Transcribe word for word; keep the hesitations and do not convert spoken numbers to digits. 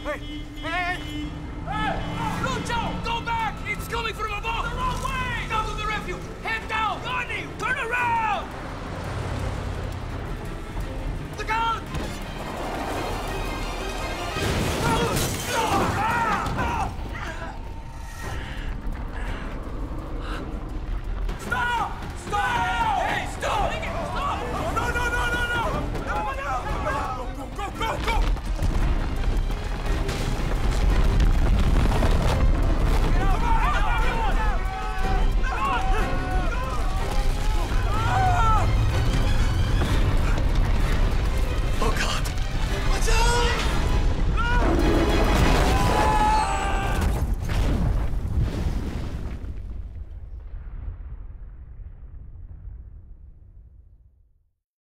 Hey! Hey! Hey! Lucho! Go back! It's coming from above! The wrong way! Down to the refuge! Head